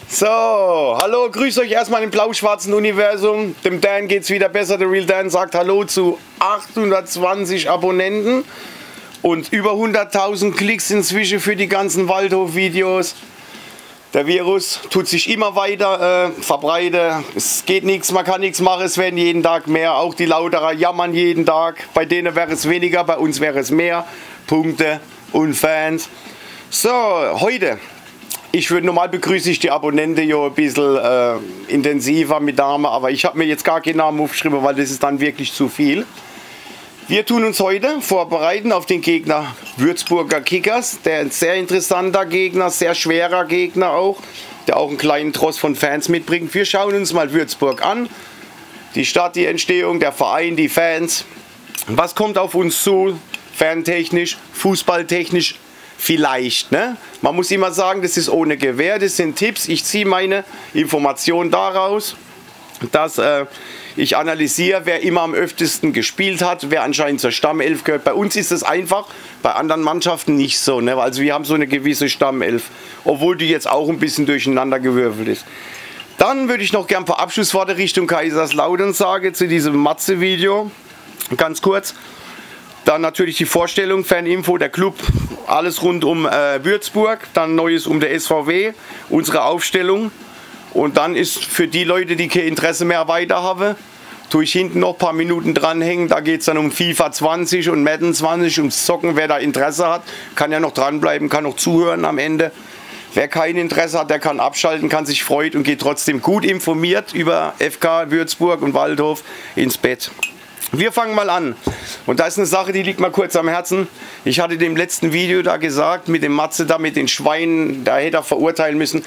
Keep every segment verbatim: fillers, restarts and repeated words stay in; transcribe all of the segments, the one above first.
So, hallo, grüßt euch erstmal im blau-schwarzen Universum. Dem Dan geht's wieder besser. Der Real Dan sagt Hallo zu achthundertzwanzig Abonnenten und über hunderttausend Klicks inzwischen für die ganzen Waldhof-Videos. Der Virus tut sich immer weiter äh, verbreiten. Es geht nichts, man kann nichts machen, es werden jeden Tag mehr. Auch die Lauterer jammern jeden Tag. Bei denen wäre es weniger, bei uns wäre es mehr. Punkte und Fans. So, heute. Ich würde normal begrüße ich die Abonnenten ja ein bisschen äh, intensiver mit Namen, aber ich habe mir jetzt gar keinen Namen aufgeschrieben, weil das ist dann wirklich zu viel. Wir tun uns heute vorbereiten auf den Gegner Würzburger Kickers, der ein sehr interessanter Gegner, sehr schwerer Gegner auch, der auch einen kleinen Tross von Fans mitbringt. Wir schauen uns mal Würzburg an, die Stadt, die Entstehung, der Verein, die Fans. Was kommt auf uns zu, fantechnisch, fußballtechnisch? Vielleicht, ne? Man muss immer sagen, das ist ohne Gewähr, das sind Tipps. Ich ziehe meine Informationen daraus, dass äh, ich analysiere, wer immer am öftesten gespielt hat, wer anscheinend zur Stammelf gehört. Bei uns ist es einfach, bei anderen Mannschaften nicht so, ne? Also wir haben so eine gewisse Stammelf, obwohl die jetzt auch ein bisschen durcheinander gewürfelt ist. Dann würde ich noch gern ein paar Abschlussworte Richtung Kaiserslautern sagen zu diesem Matze-Video, ganz kurz. Dann natürlich die Vorstellung, Faninfo, der Club, alles rund um äh, Würzburg, dann Neues um der S V W, unsere Aufstellung. Und dann ist für die Leute, die kein Interesse mehr weiter haben, tue ich hinten noch ein paar Minuten dranhängen. Da geht es dann um FIFA zwanzig und Madden zwanzig, ums Zocken. Wer da Interesse hat, kann ja noch dranbleiben, kann noch zuhören am Ende. Wer kein Interesse hat, der kann abschalten, kann sich freuen und geht trotzdem gut informiert über F K Würzburg und Waldhof ins Bett. Wir fangen mal an. Und da ist eine Sache, die liegt mir kurz am Herzen. Ich hatte dem letzten Video da gesagt, mit dem Matze da, mit den Schweinen, da hätte er verurteilen müssen.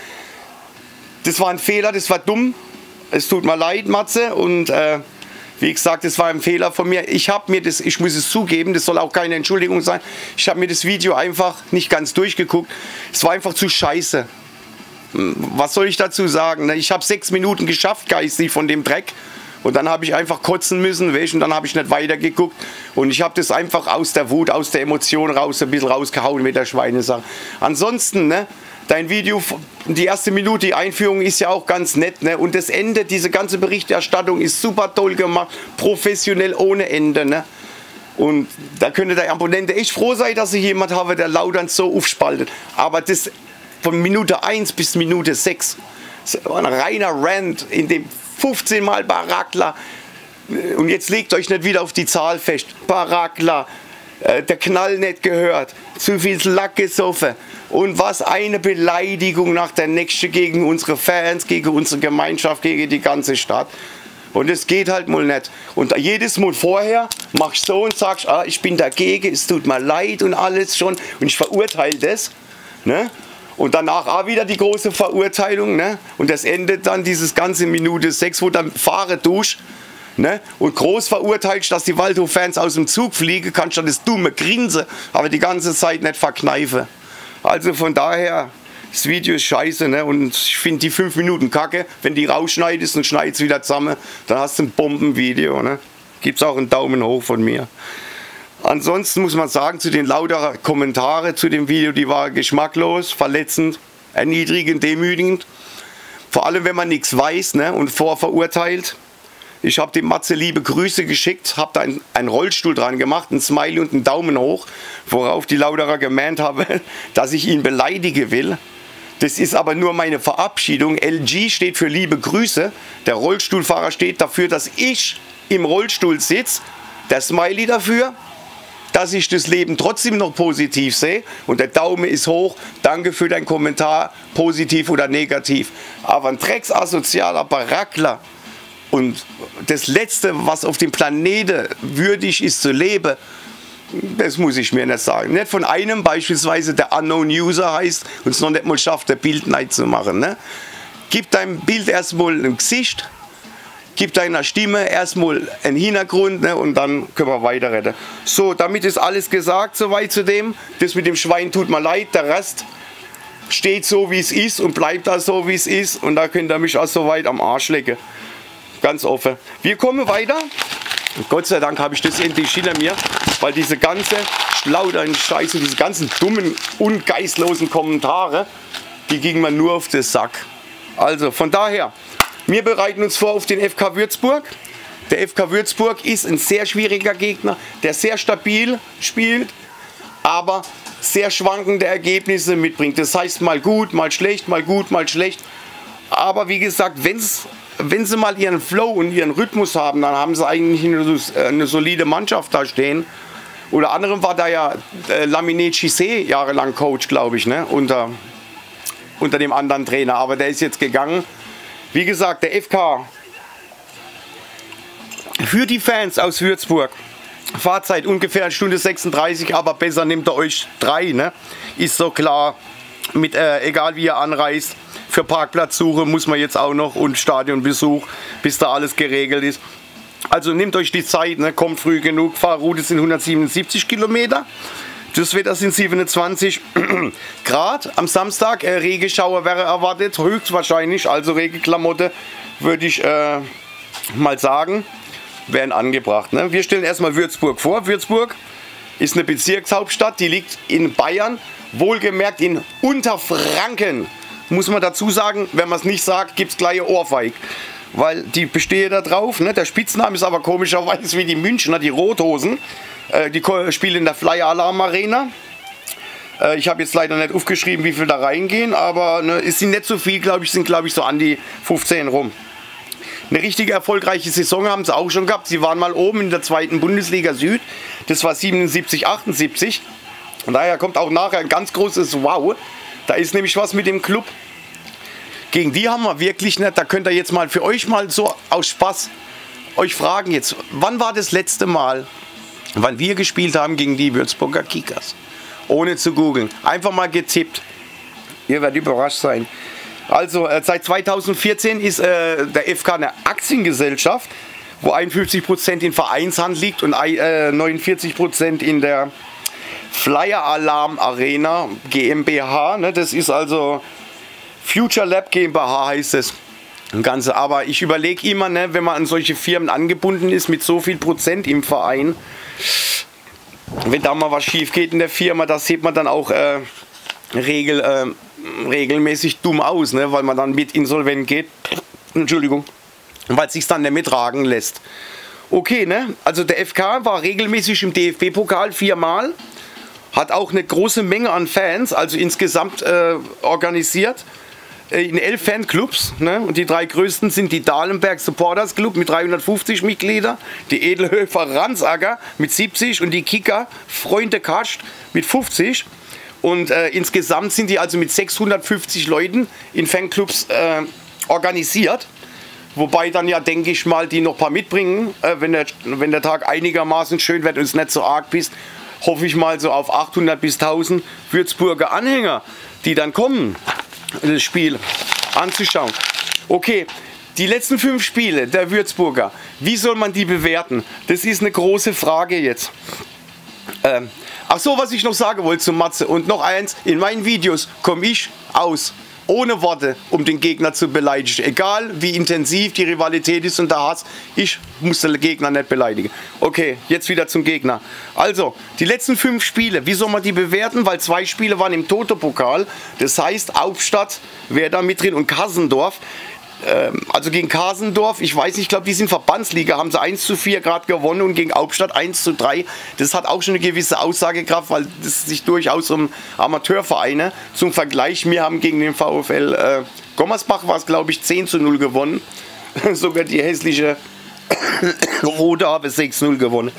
Das war ein Fehler, das war dumm. Es tut mir leid, Matze. Und äh, wie gesagt, das war ein Fehler von mir. Ich habe mir das, ich muss es zugeben, das soll auch keine Entschuldigung sein. Ich habe mir das Video einfach nicht ganz durchgeguckt. Es war einfach zu scheiße. Was soll ich dazu sagen? Ich habe sechs Minuten geschafft, geistig, von dem Dreck. Und dann habe ich einfach kotzen müssen, weißt, und dann habe ich nicht weitergeguckt. Und ich habe das einfach aus der Wut, aus der Emotion raus, ein bisschen rausgehauen mit der Schweinesache. Ansonsten, ne, dein Video, die erste Minute, die Einführung ist ja auch ganz nett. Ne? Und das Ende, diese ganze Berichterstattung ist super toll gemacht, professionell ohne Ende. Ne? Und da könnte der Abonnent echt froh sein, dass ich jemand habe, der Lautern so aufspaltet. Aber das von Minute eins bis Minute sechs, ein reiner Rant, in dem fünfzehn Mal Barakla, und jetzt legt euch nicht wieder auf die Zahl fest, Barakla, äh, der Knall nicht gehört, zu viel Lack gesoffen und was eine Beleidigung nach der nächsten gegen unsere Fans, gegen unsere Gemeinschaft, gegen die ganze Stadt. Und es geht halt mal nicht. Und jedes Mal vorher machst du so und sagst, ah, ich bin dagegen, es tut mir leid und alles schon und ich verurteile das, ne? Und danach auch wieder die große Verurteilung, ne? Und das endet dann dieses ganze Minute sechs, wo dann Fahrer durch, ne? Und groß verurteilst, dass die Waldhof-Fans aus dem Zug fliegen, kannst du das dumme Grinsen, aber die ganze Zeit nicht verkneifen. Also von daher, das Video ist scheiße, ne? Und ich finde die fünf Minuten kacke. Wenn die rausschneidest und schneidest wieder zusammen, dann hast du ein Bombenvideo, ne? Gibt's auch einen Daumen hoch von mir. Ansonsten muss man sagen, zu den lauter Kommentare zu dem Video, die war geschmacklos, verletzend, erniedrigend, demütigend. Vor allem, wenn man nichts weiß, ne, und vorverurteilt. Ich habe dem Matze liebe Grüße geschickt, habe da einen, einen Rollstuhl dran gemacht, ein Smiley und einen Daumen hoch, worauf die Lauterer gemeint haben, dass ich ihn beleidigen will. Das ist aber nur meine Verabschiedung. L G steht für liebe Grüße. Der Rollstuhlfahrer steht dafür, dass ich im Rollstuhl sitze. Der Smiley dafür, dass ich das Leben trotzdem noch positiv sehe, und der Daumen ist hoch, danke für deinen Kommentar, positiv oder negativ. Aber ein drecksasozialer Barackler und das Letzte, was auf dem Planeten würdig ist zu leben, das muss ich mir nicht sagen. Nicht von einem, beispielsweise der Unknown User heißt und es noch nicht mal schafft, der Bildneid zu machen. Ne? Gib deinem Bild erstmal ein Gesicht, gib deiner Stimme erstmal einen Hintergrund, ne, und dann können wir weiterreden. So, damit ist alles gesagt, soweit zu dem. Das mit dem Schwein tut mir leid, der Rest steht so, wie es ist und bleibt da so, wie es ist. Und da könnt ihr mich auch so weit am Arsch lecken. Ganz offen. Wir kommen weiter. Und Gott sei Dank habe ich das endlich hinter mir, weil diese ganze Schlaudern Scheiße, diese ganzen dummen, ungeistlosen Kommentare, die gingen mir nur auf den Sack. Also von daher, wir bereiten uns vor auf den F K Würzburg. Der F K Würzburg ist ein sehr schwieriger Gegner, der sehr stabil spielt, aber sehr schwankende Ergebnisse mitbringt. Das heißt mal gut, mal schlecht, mal gut, mal schlecht. Aber wie gesagt, wenn's, wenn sie mal ihren Flow und ihren Rhythmus haben, dann haben sie eigentlich eine, eine solide Mannschaft da stehen. Unter anderem war da ja äh, Lamine Cissé jahrelang Coach, glaube ich, ne? unter, unter dem anderen Trainer. Aber der ist jetzt gegangen. Wie gesagt, der F K für die Fans aus Würzburg. Fahrzeit ungefähr eine Stunde sechsunddreißig, aber besser nehmt ihr euch drei, ne? Ist so klar. Mit, äh, egal wie ihr anreist, für Parkplatzsuche muss man jetzt auch noch und Stadionbesuch, bis da alles geregelt ist. Also nehmt euch die Zeit, ne? Kommt früh genug. Fahrroute sind hundertsiebenundsiebzig Kilometer. Das Wetter sind siebenundzwanzig Grad. Am Samstag äh, Regenschauer wäre erwartet, höchstwahrscheinlich. Also Regenklamotte würde ich äh, mal sagen, werden angebracht. Ne? Wir stellen erstmal Würzburg vor. Würzburg ist eine Bezirkshauptstadt, die liegt in Bayern, wohlgemerkt in Unterfranken. Muss man dazu sagen, wenn man es nicht sagt, gibt es gleich Ohrfeig. Weil die bestehe da drauf. Ne? Der Spitzname ist aber komischerweise wie die Münchner, die Rothosen. Äh, die spielen in der Flyer Alarm Arena. Äh, ich habe jetzt leider nicht aufgeschrieben, wie viel da reingehen, aber ne, es sind nicht so viel, glaube ich, sind glaube ich so an die fünfzehn rum. Eine richtige erfolgreiche Saison haben sie auch schon gehabt. Sie waren mal oben in der zweiten Bundesliga Süd. Das war siebenundsiebzig, achtundsiebzig. Und daher kommt auch nachher ein ganz großes Wow. Da ist nämlich was mit dem Club. Gegen die haben wir wirklich nicht. Da könnt ihr jetzt mal für euch mal so aus Spaß euch fragen jetzt. Wann war das letzte Mal, wann wir gespielt haben gegen die Würzburger Kickers? Ohne zu googeln. Einfach mal getippt. Ihr werdet überrascht sein. Also äh, seit zweitausendvierzehn ist äh, der F K eine Aktiengesellschaft, wo einundfünfzig Prozent in Vereinshand liegt und äh, neunundvierzig Prozent in der Flyer Alarm Arena GmbH. Ne? Das ist also Future Lab GmbH heißt es. Ganze. Aber ich überlege immer, ne, wenn man an solche Firmen angebunden ist mit so viel Prozent im Verein, wenn da mal was schief geht in der Firma, das sieht man dann auch äh, regel, äh, regelmäßig dumm aus, ne, weil man dann mit insolvent geht. Entschuldigung. Weil es sich dann nicht mittragen lässt. Okay, ne? Also der F K war regelmäßig im D F B-Pokal viermal. Hat auch eine große Menge an Fans, also insgesamt äh, organisiert. In elf Fanclubs, ne? Und die drei größten sind die Dahlenberg Supporters Club mit dreihundertfünfzig Mitgliedern, die Edelhöfer Ransacker mit siebzig und die Kicker Freunde Kascht mit fünfzig. Und äh, insgesamt sind die also mit sechshundertfünfzig Leuten in Fanclubs äh, organisiert. Wobei dann ja, denke ich mal, die noch ein paar mitbringen, äh, wenn, der, wenn der Tag einigermaßen schön wird und es nicht so arg bist, hoffe ich mal so auf achthundert bis tausend Würzburger Anhänger, die dann kommen, das Spiel anzuschauen. Okay, die letzten fünf Spiele der Würzburger, wie soll man die bewerten? Das ist eine große Frage jetzt. Ähm, ach so, was ich noch sagen wollte zum Matze. Und noch eins, in meinen Videos komme ich aus, ohne Worte, um den Gegner zu beleidigen. Egal wie intensiv die Rivalität ist und der Hass, ich muss den Gegner nicht beleidigen. Okay, jetzt wieder zum Gegner. Also, die letzten fünf Spiele, wie soll man die bewerten? Weil zwei Spiele waren im Toto-Pokal. Das heißt, Hauptstadt wäre da mit drin und Kassendorf. Ähm, also gegen Kasendorf, ich weiß nicht, ich glaube, die sind Verbandsliga, haben sie eins zu vier gerade gewonnen und gegen Hauptstadt eins zu drei. Das hat auch schon eine gewisse Aussagekraft, weil das sich durchaus um Amateurvereine. Zum Vergleich, wir haben gegen den VfL äh, Gommersbach, war es glaube ich, zehn zu null gewonnen. Sogar die hässliche Rote habe sechs zu null gewonnen.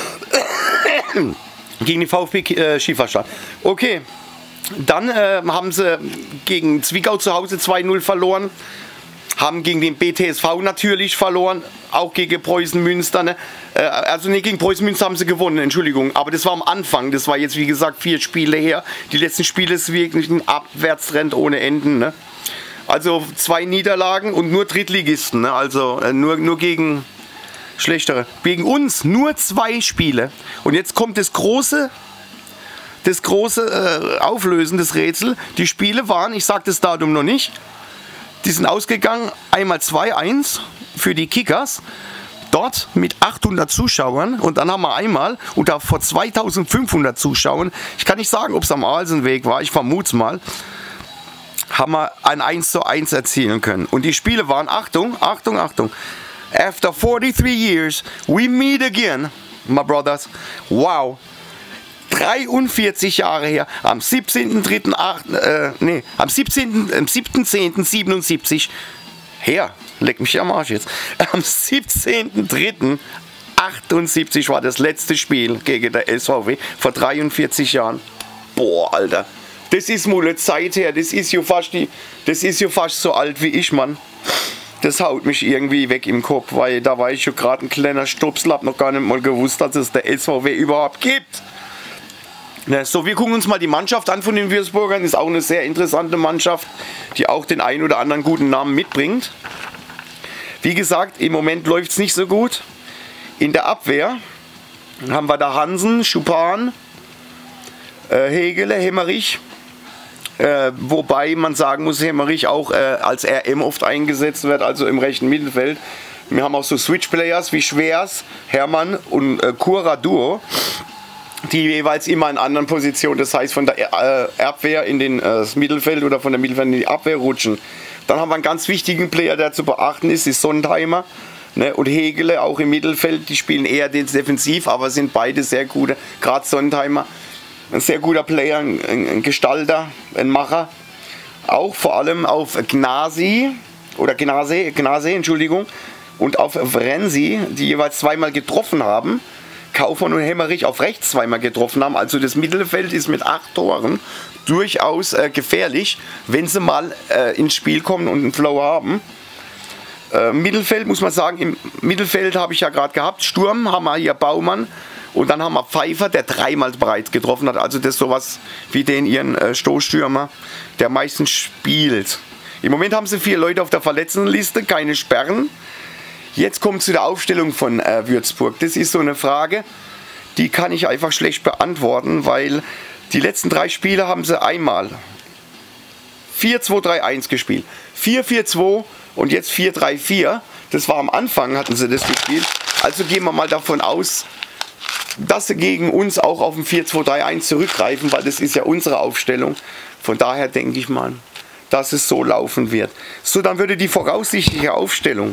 Gegen die VfB äh, Schieferstadt. Okay, dann äh, haben sie gegen Zwickau zu Hause zwei zu null verloren. Haben gegen den B T S V natürlich verloren, auch gegen Preußen Münster. Ne? Äh, also nicht gegen Preußen Münster haben sie gewonnen, Entschuldigung. Aber das war am Anfang, das war jetzt wie gesagt vier Spiele her. Die letzten Spiele ist wirklich ein Abwärtstrend ohne Enden. Ne? Also zwei Niederlagen und nur Drittligisten, ne? Also äh, nur, nur gegen schlechtere. Gegen uns nur zwei Spiele. Und jetzt kommt das große, das große äh, Auflösen des Rätsels. Die Spiele waren, ich sage das Datum noch nicht, die sind ausgegangen, einmal zwei eins für die Kickers, dort mit achthundert Zuschauern und dann haben wir einmal unter vor zweitausendfünfhundert Zuschauern, ich kann nicht sagen, ob es am Alsenweg war, ich vermute es mal, haben wir ein eins zu eins erzielen können. Und die Spiele waren, Achtung, Achtung, Achtung, after forty-three years, we meet again, my brothers. Wow. dreiundvierzig Jahre her, am siebzehnten dritten äh, nee, am siebzehnten zehnten siebenundsiebzig her, leck mich am Arsch jetzt, am siebzehnten dritten achtundsiebzig war das letzte Spiel gegen der S V W, vor dreiundvierzig Jahren. Boah, Alter, das ist mal eine Zeit her, das ist ja fast, die, das ist ja fast so alt wie ich, Mann. Das haut mich irgendwie weg im Kopf, weil da war ich schon gerade ein kleiner Stupsel, hab noch gar nicht mal gewusst, dass es der S V W überhaupt gibt. Ja, so, wir gucken uns mal die Mannschaft an von den Würzburgern. Ist auch eine sehr interessante Mannschaft, die auch den einen oder anderen guten Namen mitbringt. Wie gesagt, im Moment läuft es nicht so gut. In der Abwehr haben wir da Hansen, Schupan, äh, Hegele, Hemmerich. Äh, wobei man sagen muss, Hemmerich auch äh, als R M oft eingesetzt wird, also im rechten Mittelfeld. Wir haben auch so Switch-Players wie Schwers, Hermann und äh, Kura Duo, die jeweils immer in anderen Positionen, das heißt von der äh, Abwehr in den, äh, das Mittelfeld oder von der Mittelfeld in die Abwehr rutschen. Dann haben wir einen ganz wichtigen Player, der zu beachten ist, ist Sondheimer, ne, und Hegele auch im Mittelfeld. Die spielen eher defensiv, aber sind beide sehr gute. Gerade Sondheimer, ein sehr guter Player, ein, ein Gestalter, ein Macher. Auch vor allem auf Gnasi, oder Gnase, Gnase, Entschuldigung, und auf Vrenzi, die jeweils zweimal getroffen haben. Kaufmann und Hemmerich auf rechts zweimal getroffen haben. Also das Mittelfeld ist mit acht Toren durchaus äh, gefährlich, wenn sie mal äh, ins Spiel kommen und einen Flow haben. Äh, Mittelfeld muss man sagen, im Mittelfeld habe ich ja gerade gehabt. Sturm haben wir hier Baumann und dann haben wir Pfeiffer, der dreimal bereits getroffen hat. Also das ist sowas wie den ihren äh, Stoßstürmer, der meistens spielt. Im Moment haben sie vier Leute auf der Verletztenliste, keine Sperren. Jetzt kommt zu der Aufstellung von äh, Würzburg. Das ist so eine Frage, die kann ich einfach schlecht beantworten, weil die letzten drei Spiele haben sie einmal vier zwei drei eins gespielt, vier vier zwei und jetzt vier drei vier. Das war am Anfang, hatten sie das gespielt. Also gehen wir mal davon aus, dass sie gegen uns auch auf ein vier zwei drei eins zurückgreifen, weil das ist ja unsere Aufstellung. Von daher denke ich mal, dass es so laufen wird. So, dann würde die voraussichtliche Aufstellung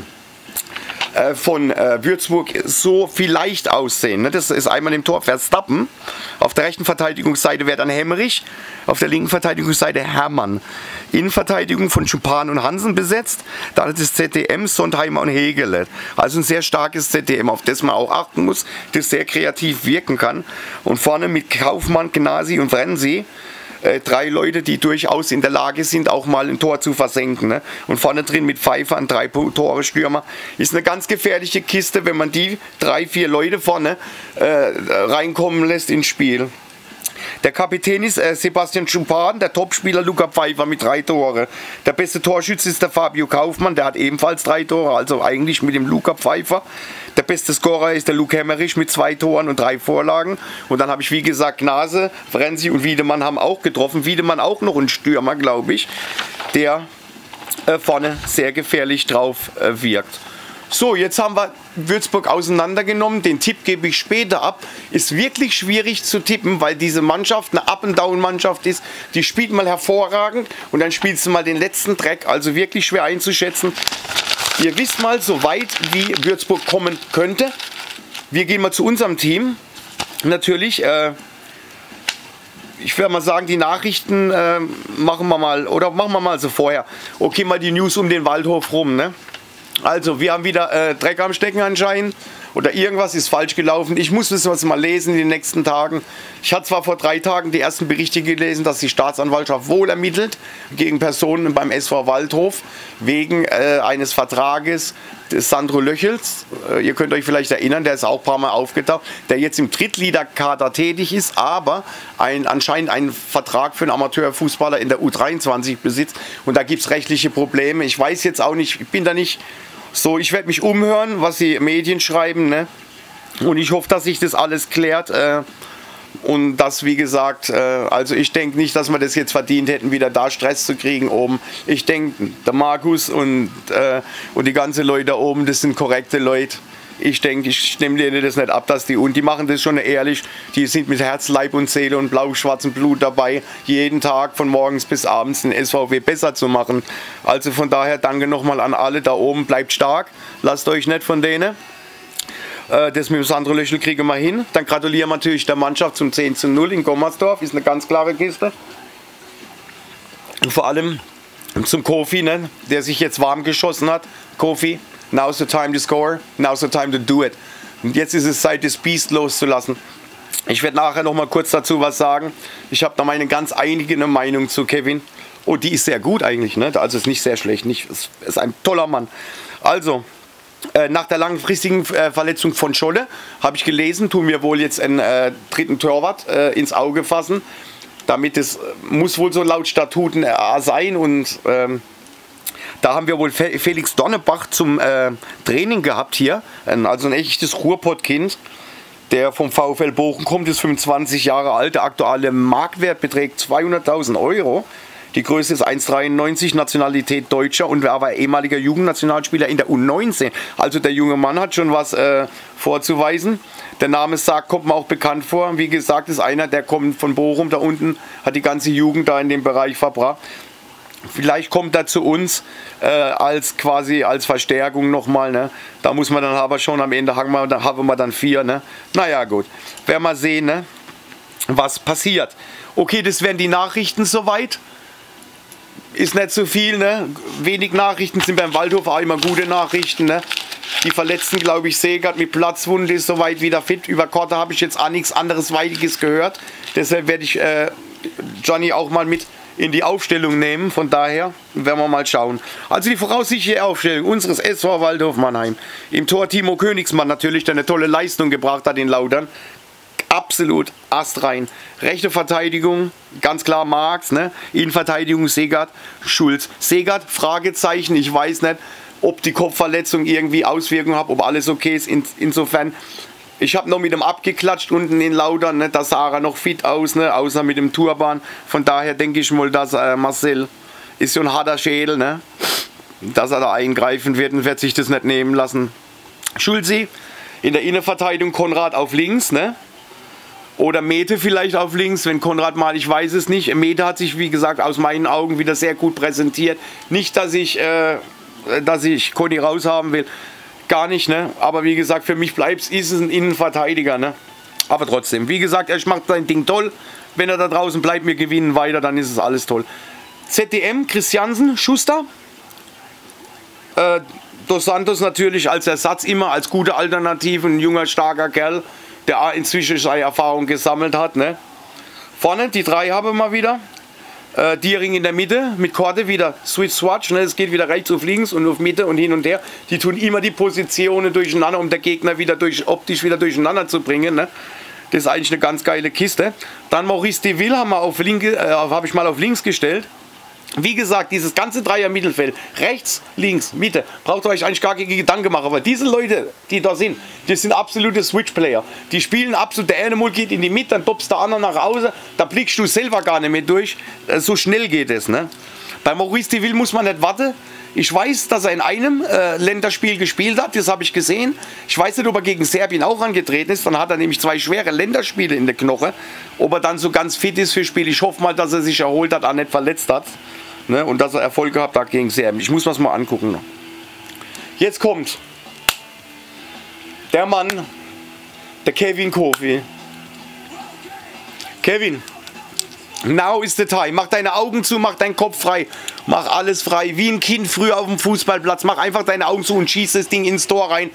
von äh, Würzburg so vielleicht aussehen. Ne? Das ist einmal im Tor Verstappen, auf der rechten Verteidigungsseite wäre dann Hemmerich, auf der linken Verteidigungsseite Hermann. Innenverteidigung von Schupan und Hansen besetzt, dann das Z D M, Sondheimer und Hegele. Also ein sehr starkes Z D M, auf das man auch achten muss, das sehr kreativ wirken kann. Und vorne mit Kaufmann, Gnasi und Vrenzi, Äh, drei Leute, die durchaus in der Lage sind, auch mal ein Tor zu versenken. Ne? Und vorne drin mit Pfeiffer an drei Tore Stürmer. Ist eine ganz gefährliche Kiste, wenn man die drei, vier Leute vorne äh, reinkommen lässt ins Spiel. Der Kapitän ist äh, Sebastian Schupan, der Topspieler Luca Pfeiffer mit drei Tore. Der beste Torschütze ist der Fabio Kaufmann, der hat ebenfalls drei Tore, also eigentlich mit dem Luca Pfeiffer. Der beste Scorer ist der Luke Hemmerich mit zwei Toren und drei Vorlagen. Und dann habe ich, wie gesagt, Gnase, Vrenzi und Wiedemann haben auch getroffen. Wiedemann auch noch ein Stürmer, glaube ich, der äh, vorne sehr gefährlich drauf äh, wirkt. So, jetzt haben wir Würzburg auseinandergenommen. Den Tipp gebe ich später ab. Ist wirklich schwierig zu tippen, weil diese Mannschaft eine Up-and-Down-Mannschaft ist. Die spielt mal hervorragend und dann spielt sie mal den letzten Dreck. Also wirklich schwer einzuschätzen. Ihr wisst mal so weit, wie Würzburg kommen könnte. Wir gehen mal zu unserem Team. Natürlich, äh, ich würde mal sagen, die Nachrichten äh, machen wir mal, oder machen wir mal so vorher. Okay, mal die News um den Waldhof rum, ne? Also, wir haben wieder äh, Dreck am Stecken anscheinend oder irgendwas ist falsch gelaufen. Ich muss das mal lesen in den nächsten Tagen. Ich hatte zwar vor drei Tagen die ersten Berichte gelesen, dass die Staatsanwaltschaft wohl ermittelt gegen Personen beim S V Waldhof wegen äh, eines Vertrages des Sandro Löchels. Äh, ihr könnt euch vielleicht erinnern, der ist auch ein paar Mal aufgetaucht, der jetzt im Drittliga-Kader tätig ist, aber ein, anscheinend einen Vertrag für einen Amateurfußballer in der U dreiundzwanzig besitzt. Und da gibt es rechtliche Probleme. Ich weiß jetzt auch nicht, ich bin da nicht so, ich werde mich umhören, was die Medien schreiben, ne? Und ich hoffe, dass sich das alles klärt. Äh, und das, wie gesagt, äh, also ich denke nicht, dass wir das jetzt verdient hätten, wieder da Stress zu kriegen oben. Ich denke, der Markus und, äh, und die ganzen Leute da oben, das sind korrekte Leute. Ich denke, ich nehme denen das nicht ab, dass die, und die machen das schon ehrlich, die sind mit Herz, Leib und Seele und blau-schwarzem Blut dabei, jeden Tag von morgens bis abends den S V W besser zu machen. Also von daher danke nochmal an alle da oben, bleibt stark, lasst euch nicht von denen. Äh, das mit dem Sandro Löschel kriegen wir hin. Dann gratulieren wir natürlich der Mannschaft zum zehn zu null in Gommersdorf, ist eine ganz klare Kiste. Und vor allem zum Kofi, ne, der sich jetzt warm geschossen hat. Kofi, now's the time to score, now's the time to do it. Und jetzt ist es Zeit, das Biest loszulassen. Ich werde nachher noch mal kurz dazu was sagen. Ich habe da meine ganz eigene Meinung zu Kevin. Oh, die ist sehr gut eigentlich, ne? Also ist nicht sehr schlecht, nicht, ist, ist ein toller Mann. Also, äh, nach der langfristigen äh, Verletzung von Scholle, habe ich gelesen, tun wir wohl jetzt einen äh, dritten Torwart äh, ins Auge fassen. Damit es muss wohl so laut Statuten äh, sein, und ähm, da haben wir wohl Felix Donnebach zum äh, Training gehabt hier, also ein echtes Ruhrpottkind, der vom VfL Bochum kommt, ist fünfundzwanzig Jahre alt, der aktuelle Marktwert beträgt zweihunderttausend Euro. Die Größe ist eins Komma dreiundneunzig, Nationalität Deutscher, und war ehemaliger Jugendnationalspieler in der U neunzehn. Also der junge Mann hat schon was äh, vorzuweisen. Der Name sagt, kommt mir auch bekannt vor. Wie gesagt, ist einer, der kommt von Bochum da unten, hat die ganze Jugend da in dem Bereich verbracht. Vielleicht kommt er zu uns äh, als quasi als Verstärkung nochmal. Ne? Da muss man dann aber schon am Ende haben wir, da haben wir dann vier. Ne? Naja, gut. Werden wir sehen, ne? Was passiert. Okay, das wären die Nachrichten soweit. Ist nicht so viel, ne? Wenig Nachrichten sind beim Waldhof auch immer gute Nachrichten. Ne? Die Verletzten, glaube ich, Segert mit Platzwunde ist soweit wieder fit. Über Korte habe ich jetzt auch nichts anderes Weidiges gehört. Deshalb werde ich äh, Johnny auch mal mit in die Aufstellung nehmen. Von daher werden wir mal schauen. Also die voraussichtliche Aufstellung unseres S V Waldhof Mannheim. Im Tor Timo Königsmann natürlich, der eine tolle Leistung gebracht hat in Lautern. Absolut astrein. Rechte Verteidigung, ganz klar Marx. Ne? Innenverteidigung Segert, Schulz. Segert, Fragezeichen, ich weiß nicht, ob die Kopfverletzung irgendwie Auswirkungen hat, ob alles okay ist. In, insofern, ich habe noch mit ihm abgeklatscht unten in Lautern, ne? Da sah er noch fit aus, ne? Außer mit dem Turban. Von daher denke ich mal, dass äh, Marcel ist so ein harter Schädel, ne? Dass er da eingreifen wird und wird sich das nicht nehmen lassen. Schulzi in der Innenverteidigung, Konrad auf links, ne? Oder Mete vielleicht auf links, wenn Konrad mal, ich weiß es nicht. Mete hat sich, wie gesagt, aus meinen Augen wieder sehr gut präsentiert. Nicht, dass ich, äh, dass ich Conny raushaben will. Gar nicht, ne? Aber wie gesagt, für mich bleibt es, ist es ein Innenverteidiger, ne? Aber trotzdem, wie gesagt, er macht sein Ding toll. Wenn er da draußen bleibt, wir gewinnen weiter, dann ist es alles toll. Z D M, Christiansen, Schuster. Äh, Dos Santos natürlich als Ersatz, immer als gute Alternative, ein junger, starker Kerl, der inzwischen seine Erfahrung gesammelt hat. Ne? Vorne, die drei haben wir wieder. Äh, Diering in der Mitte, mit Korte wieder Switch Swatch. Ne? Es geht wieder rechts auf links und auf Mitte und hin und her. Die tun immer die Positionen durcheinander, um den Gegner wieder durch, optisch wieder durcheinander zu bringen. Ne? Das ist eigentlich eine ganz geile Kiste. Dann Maurice de Ville haben wir auf linke, äh, habe ich mal auf links gestellt. Wie gesagt, dieses ganze Dreier-Mittelfeld, rechts, links, Mitte, braucht ihr euch eigentlich gar keine Gedanken machen, weil diese Leute, die da sind, die sind absolute Switch-Player. Die spielen absolut, der eine Mal geht in die Mitte, dann topst der andere nach Hause, da blickst du selber gar nicht mehr durch. So schnell geht es. Ne? Bei Maurice de Ville muss man nicht warten. Ich weiß, dass er in einem äh, Länderspiel gespielt hat, das habe ich gesehen. Ich weiß nicht, ob er gegen Serbien auch angetreten ist. Dann hat er nämlich zwei schwere Länderspiele in der Knoche. Ob er dann so ganz fit ist für Spiel. Ich hoffe mal, dass er sich erholt hat, auch nicht verletzt hat. Ne? Und dass er Erfolg gehabt hat gegen Serbien. Ich muss das mal angucken. Jetzt kommt der Mann, der Kevin Kofi. Kevin. Now is the time. Mach deine Augen zu, mach deinen Kopf frei. Mach alles frei. Wie ein Kind früher auf dem Fußballplatz. Mach einfach deine Augen zu und schieß das Ding ins Tor rein.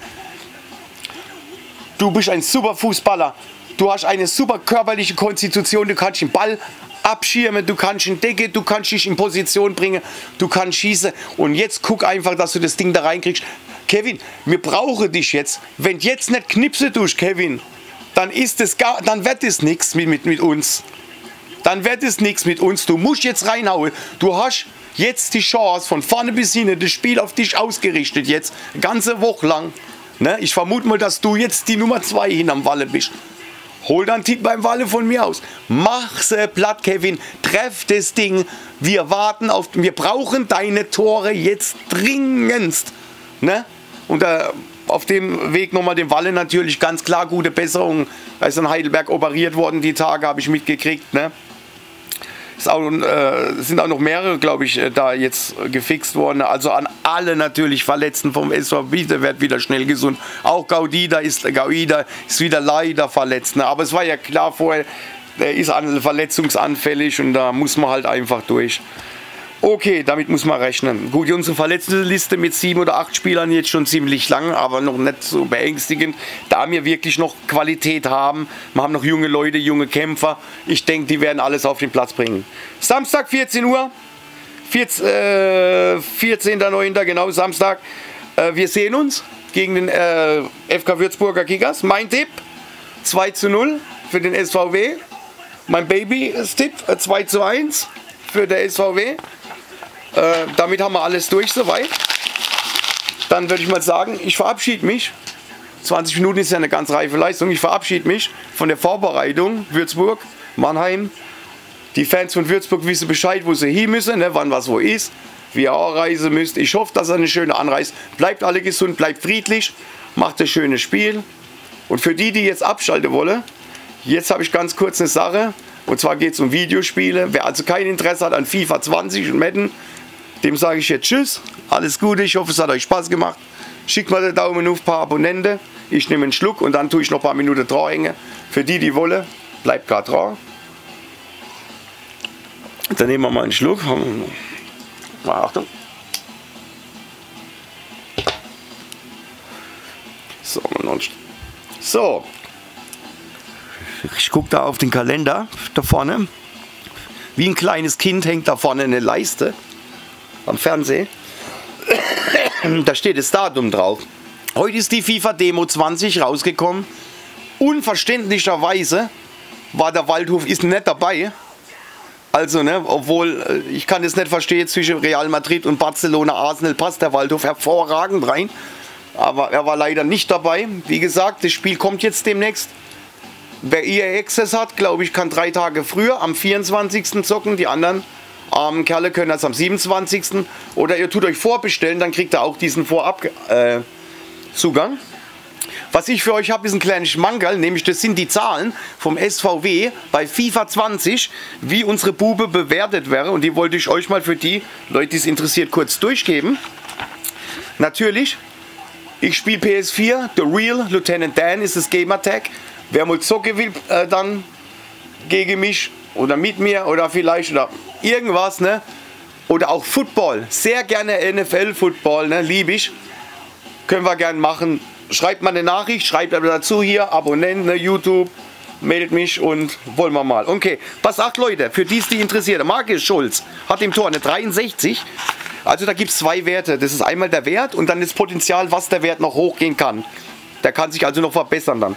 Du bist ein super Fußballer. Du hast eine super körperliche Konstitution. Du kannst den Ball abschirmen, du kannst ihn decken, du kannst dich in Position bringen, du kannst schießen. Und jetzt guck einfach, dass du das Ding da reinkriegst. Kevin, wir brauchen dich jetzt. Wenn du jetzt nicht knipsen tust, Kevin, dann ist es gar, dann wird es nichts mit, mit, mit uns. Dann wird es nichts mit uns. Du musst jetzt reinhauen. Du hast jetzt die Chance, von vorne bis hinten, das Spiel auf dich ausgerichtet jetzt, eine ganze Woche lang. Ne? Ich vermute mal, dass du jetzt die Nummer zwei hinterm Walle bist. Hol dann Tipp beim Walle von mir aus. Mach sie platt, Kevin. Treff das Ding. Wir warten auf, wir brauchen deine Tore jetzt dringendst. Ne? Und äh, auf dem Weg nochmal dem Walle natürlich ganz klar gute Besserung. Da ist in Heidelberg operiert worden, die Tage habe ich mitgekriegt. Ne? Ist auch, äh, sind auch noch mehrere, glaube ich, da jetzt gefixt worden. Also an alle natürlich Verletzten vom S V W, der wird wieder schnell gesund. Auch Gaudida ist, Gaudida ist wieder leider verletzt. Ne? Aber es war ja klar vorher, der ist verletzungsanfällig und da muss man halt einfach durch. Okay, damit muss man rechnen. Gut, unsere Verletztenliste mit sieben oder acht Spielern jetzt schon ziemlich lang, aber noch nicht so beängstigend, da wir wirklich noch Qualität haben. Wir haben noch junge Leute, junge Kämpfer. Ich denke, die werden alles auf den Platz bringen. Samstag, vierzehn Uhr, vierzehnter neunter genau, Samstag. Äh, wir sehen uns gegen den äh, F K Würzburger Kickers. Mein Tipp, zwei zu null für den S V W. Mein Baby-Tipp, äh, zwei zu eins für den S V W. Äh, damit haben wir alles durch soweit. Dann würde ich mal sagen, ich verabschiede mich. zwanzig Minuten ist ja eine ganz reife Leistung. Ich verabschiede mich von der Vorbereitung Würzburg, Mannheim. Die Fans von Würzburg wissen Bescheid, wo sie hin müssen, ne, wann was wo ist, wie ihr auch reisen müsst. Ich hoffe, dass ihr eine schöne Anreise. Bleibt alle gesund, bleibt friedlich, macht ein schönes Spiel. Und für die, die jetzt abschalten wollen, jetzt habe ich ganz kurz eine Sache. Und zwar geht es um Videospiele. Wer also kein Interesse hat an FIFA zwanzig und Madden, dem sage ich jetzt Tschüss. Alles Gute, ich hoffe, es hat euch Spaß gemacht. Schickt mal den Daumen auf, ein paar Abonnenten. Ich nehme einen Schluck und dann tue ich noch ein paar Minuten dranhängen. Für die, die wollen, bleibt gerade dran. Dann nehmen wir mal einen Schluck. Achtung. So, so. Ich gucke da auf den Kalender da vorne. Wie ein kleines Kind hängt da vorne eine Leiste am Fernsehen. Da steht das Datum drauf. Heute ist die FIFA Demo zwanzig rausgekommen. Unverständlicherweise war der Waldhof ist nicht dabei. Also, ne, obwohl ich kann es nicht verstehen, zwischen Real Madrid und Barcelona, Arsenal passt der Waldhof hervorragend rein. Aber er war leider nicht dabei. Wie gesagt, das Spiel kommt jetzt demnächst. Wer E A Access hat, glaube ich, kann drei Tage früher, am vierundzwanzigsten zocken. Die anderen armen Kerle können das am siebenundzwanzigsten Oder ihr tut euch vorbestellen, dann kriegt ihr auch diesen Vorab-Zugang. Äh, Was ich für euch habe, ist ein kleines Schmankerl, nämlich das sind die Zahlen vom S V W bei FIFA zwanzig, wie unsere Bube bewertet wäre. Und die wollte ich euch mal für die Leute, die es interessiert, kurz durchgeben. Natürlich, ich spiele P S vier, The Real, Lieutenant Dan ist das Gamertag. Wer mal zocken will, äh, dann gegen mich oder mit mir oder vielleicht oder irgendwas, ne? Oder auch Football, sehr gerne N F L-Football, ne? Liebe ich. Können wir gerne machen. Schreibt mal eine Nachricht, schreibt aber dazu hier, Abonnent, ne? YouTube, meldet mich und wollen wir mal. Okay, pass acht Leute, für die es die interessiert. Marcus Schulz hat im Tor eine dreiundsechzig. Also da gibt es zwei Werte. Das ist einmal der Wert und dann das Potenzial, was der Wert noch hochgehen kann. Der kann sich also noch verbessern dann.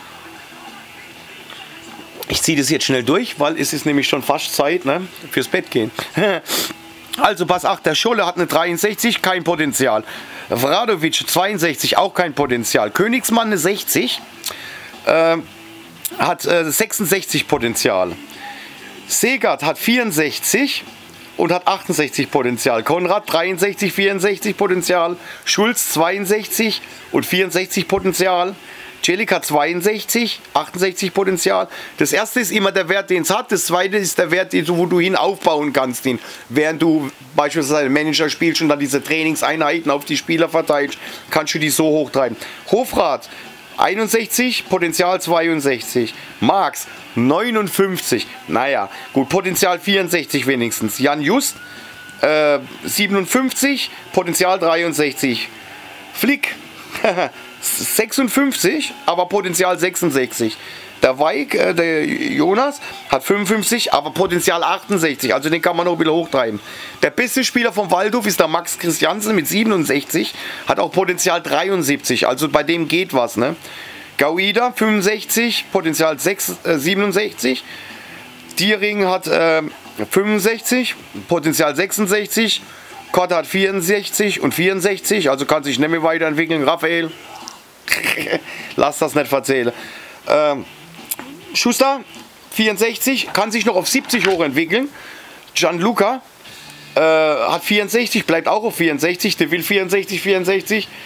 Ich ziehe das jetzt schnell durch, weil es ist nämlich schon fast Zeit, ne, fürs Bett gehen. Also pass acht, der Scholle hat eine dreiundsechzig, kein Potenzial. Vradovic zweiundsechzig, auch kein Potenzial. Königsmann eine sechzig, äh, hat äh, sechsundsechzig Potenzial. Segert hat vierundsechzig und hat achtundsechzig Potenzial. Konrad dreiundsechzig, vierundsechzig Potenzial. Schulz zweiundsechzig und vierundsechzig Potenzial. Celika zweiundsechzig, achtundsechzig Potenzial. Das erste ist immer der Wert, den es hat. Das zweite ist der Wert, wo du ihn aufbauen kannst. Ihn. Während du beispielsweise Manager spielst und dann diese Trainingseinheiten auf die Spieler verteilst, kannst du die so hochtreiben. Hofrat einundsechzig, Potenzial zweiundsechzig. Marx neunundfünfzig. Naja, gut, Potenzial vierundsechzig wenigstens. Jan Just äh, siebenundfünfzig, Potenzial dreiundsechzig. Flick sechsundfünfzig, aber Potenzial sechsundsechzig. Der Weig, äh, der Jonas, hat fünfundfünfzig, aber Potenzial achtundsechzig. Also den kann man noch ein bisschen hochtreiben. Der beste Spieler vom Waldhof ist der Max Christiansen mit siebenundsechzig, hat auch Potenzial dreiundsiebzig. Also bei dem geht was, ne? Gauida fünfundsechzig, Potenzial sechs, äh, siebenundsechzig. Diering hat äh, fünfundsechzig, Potenzial sechsundsechzig. Kotte hat vierundsechzig und vierundsechzig, also kann sich nicht mehr weiterentwickeln. Raphael, lass das nicht verzählen. Ähm, Schuster, vierundsechzig, kann sich noch auf siebzig hochentwickeln. Gianluca äh, hat vierundsechzig, bleibt auch auf vierundsechzig. Der will vierundsechzig, vierundsechzig.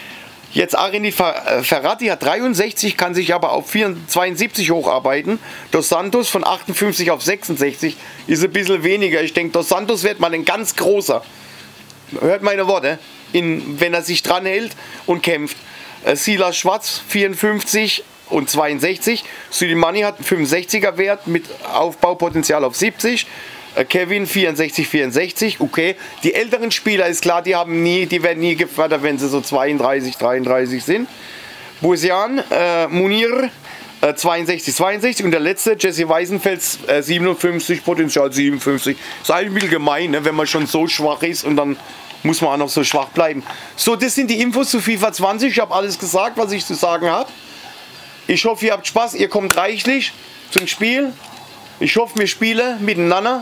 Jetzt Arini Ferrati hat dreiundsechzig, kann sich aber auf zweiundsiebzig hocharbeiten. Dos Santos von achtundfünfzig auf sechsundsechzig ist ein bisschen weniger. Ich denke, Dos Santos wird mal ein ganz großer. Hört meine Worte, in, wenn er sich dran hält und kämpft. Äh, Silas Schwarz vierundfünfzig und zweiundsechzig. Suleimani hat einen fünfundsechziger Wert mit Aufbaupotenzial auf siebzig. Kevin vierundsechzig, vierundsechzig, okay. Die älteren Spieler ist klar, die haben nie, die werden nie gefördert, wenn sie so zweiunddreißig, dreiunddreißig sind. Bosian, äh, Munir äh, zweiundsechzig, zweiundsechzig und der letzte Jesse Weisenfels äh, siebenundfünfzig, Potenzial siebenundfünfzig. Ist eigentlich ein bisschen gemein, ne, wenn man schon so schwach ist und dann muss man auch noch so schwach bleiben. So, das sind die Infos zu FIFA zwanzig. Ich habe alles gesagt, was ich zu sagen habe. Ich hoffe, ihr habt Spaß, ihr kommt reichlich zum Spiel. Ich hoffe, wir spielen miteinander.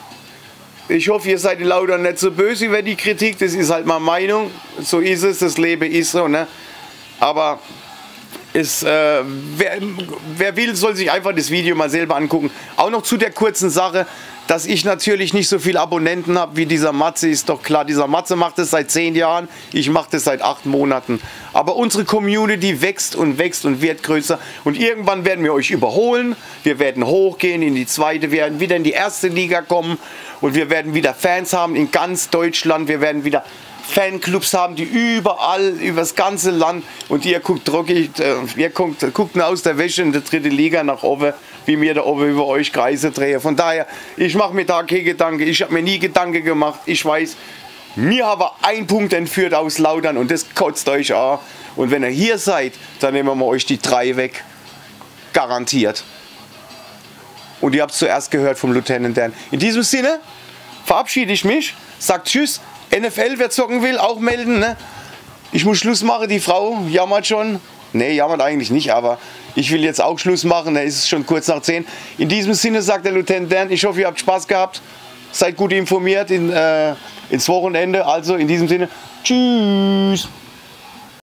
Ich hoffe, ihr seid lauter nicht so böse über die Kritik. Das ist halt meine Meinung. So ist es, das Leben ist so. Ne? Aber es, äh, wer, wer will, soll sich einfach das Video mal selber angucken. Auch noch zu der kurzen Sache, dass ich natürlich nicht so viele Abonnenten habe wie dieser Matze, ist doch klar. Dieser Matze macht das seit zehn Jahren, ich mache das seit acht Monaten. Aber unsere Community wächst und wächst und wird größer. Und irgendwann werden wir euch überholen. Wir werden hochgehen in die zweite, wir werden wieder in die erste Liga kommen. Und wir werden wieder Fans haben in ganz Deutschland. Wir werden wieder Fanclubs haben, die überall, über das ganze Land. Und ihr guckt, ihr guckt, guckt nur aus der Wäsche in der dritten Liga nach oben, wie mir da oben über euch Kreise drehe. Von daher, ich mache mir da keine Gedanken. Ich habe mir nie Gedanken gemacht. Ich weiß, mir habe ein Punkt entführt aus Lautern und das kotzt euch an. Und wenn ihr hier seid, dann nehmen wir euch die drei weg. Garantiert. Und ihr habt es zuerst gehört vom Lieutenant Dan. In diesem Sinne verabschiede ich mich. Sagt Tschüss. N F L, wer zocken will, auch melden. Ne? Ich muss Schluss machen. Die Frau jammert schon. Ne, jammert eigentlich nicht, aber ich will jetzt auch Schluss machen. Da ist es schon kurz nach zehn. In diesem Sinne sagt der Lieutenant Dan, ich hoffe, ihr habt Spaß gehabt. Seid gut informiert in, äh, ins Wochenende. Also in diesem Sinne, tschüss.